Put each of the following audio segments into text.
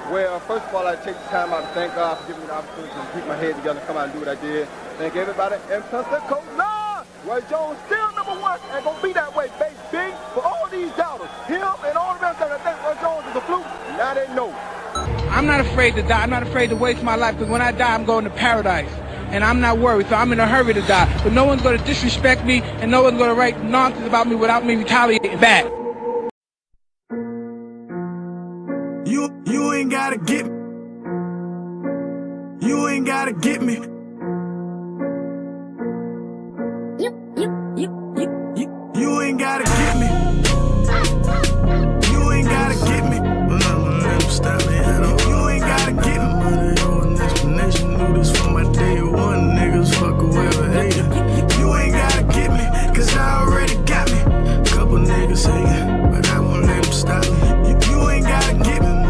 Well, first of all, I take the time out to thank God for giving me the opportunity to keep my head together and come out and do what I did. Thank everybody. And Pensacola, Roy Jones still #1 and gonna be that way, baby. For all these doubters, him and all the rest of them that think Roy Jones is a fluke, now they know. I'm not afraid to die. I'm not afraid to waste my life, because when I die, I'm going to paradise. And I'm not worried, so I'm in a hurry to die. But no one's going to disrespect me, and no one's going to write nonsense about me without me retaliating back. You ain't gotta get me. You ain't gotta get me. You ain't gotta get me. You ain't gotta get me. Stop me. You ain't gotta get me. An explanation, knew this from my day one. Niggas fuck whoever hated. You ain't gotta get me, cause I already got me. Couple niggas hating, but I won't let them stop me. You ain't gotta get me.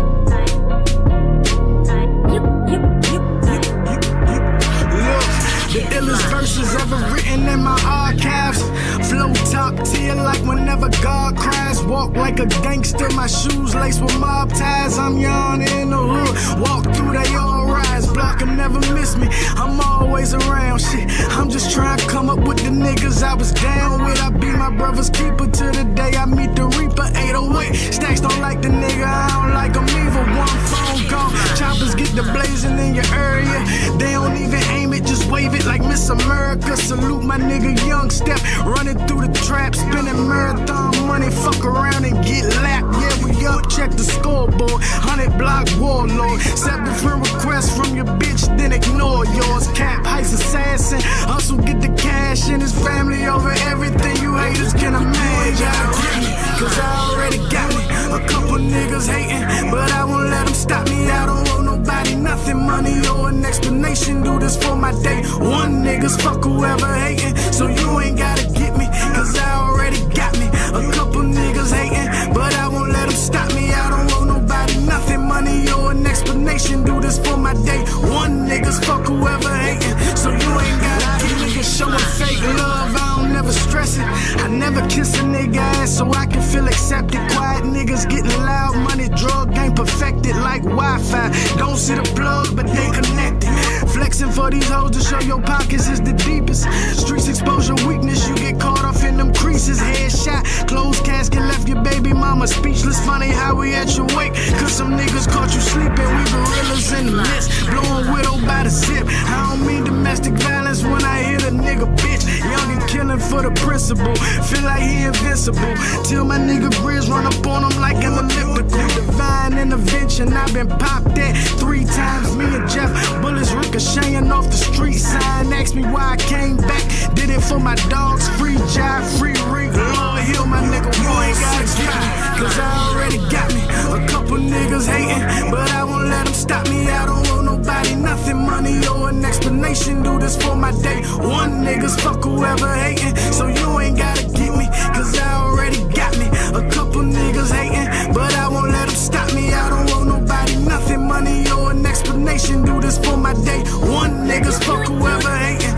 The illest verses ever written in my archives. Flow top tier like whenever God cries. Walk like a gangster, my shoes laced with mob ties. I'm young in the hood, walk through they all rise. Block can never miss me, I'm always around. Shit, I'm just trying to come up with the niggas I was down with. I be my brother's keeper till the day I meet the Reaper. 808, Stacks don't like the nigga, I don't like him either. One phone call, choppers get the blazing in your area. They don't even aim it, just wave it like Miss America. Salute my nigga Young Step, running through the trap, spending marathon money, fuck around and get lapped. Yeah, we up, check the scoreboard, 100 block warlord. 7 different requests from your bitch, then ignore yours. Cap, heist assassin, hustle, get the cash in his family over everything you haters can imagine. Cause I already got me, a couple niggas hating, but I won't let them stop me. I don't owe nobody nothing, money or an explanation. Do this for my day one, niggas fuck whoever hating, so you ain't gotta get me, cause I already got me. A couple niggas hating, but I won't let them stop me. I don't owe nobody nothing, money or an explanation. Do this for my day one, niggas fuck whoever hating, so you ain't gotta get me. Niggas showing fake love, I don't never stress it. I never kiss a nigga ass so I can feel accepted. Quiet niggas getting loud, money drug ain't perfected like Wi-Fi. Don't see the plug, but they connected. Flexing for these hoes to show your pockets is the deepest. Streets expose your weakness, you get caught off in them creases. Headshot, closed casket, left your baby mama speechless. Funny how we at your wake, cause some niggas caught you sleeping. We gorillas in the mist, blowing widow by the sip. I don't mean domestic violence when I hit a nigga, bitch. Young and killing for the principle, feel like he invincible. Till my nigga Grizz run up on him like an elliptical. Divine intervention, I've been popped at 3 times. Me and Jeff, bullets ricocheting off the street sign. Ask me why I came back, did it for my dogs. Free jive, free rig, Lord heal my nigga. You ain't gotta get me, cause I already got me. A couple niggas hating, but I won't let them stop me. I don't owe nobody nothing, money or an explanation. Do this for my day one, niggas fuck whoever hating, so you ain't gotta get me, cause I already got me. A couple niggas hating, but I won't let them stop me. I don't owe nobody nothing, money or an explanation. Do this for my day one, niggas fuck whoever hating.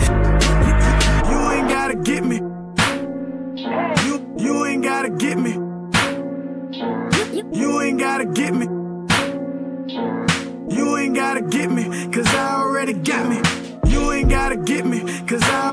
You ain't gotta get me. You ain't gotta get me. You ain't gotta get me. You ain't gotta get me, cause I already got me. You ain't gotta get me, cause I